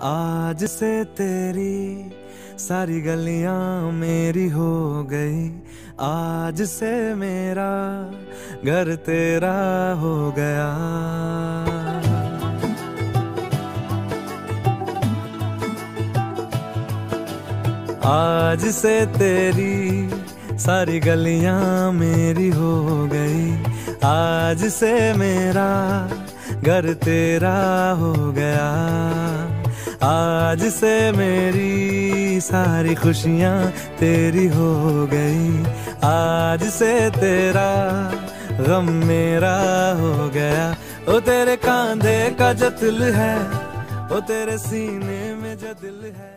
आज से तेरी सारी गलियां मेरी हो गई, आज से मेरा घर तेरा हो गया। आज से तेरी सारी गलियां मेरी हो गई, आज से मेरा घर तेरा हो गया। आज से मेरी सारी खुशियां तेरी हो गई, आज से तेरा गम मेरा हो गया। ओ तेरे कांधे का जो दिल है, ओ तेरे सीने में जो दिल है।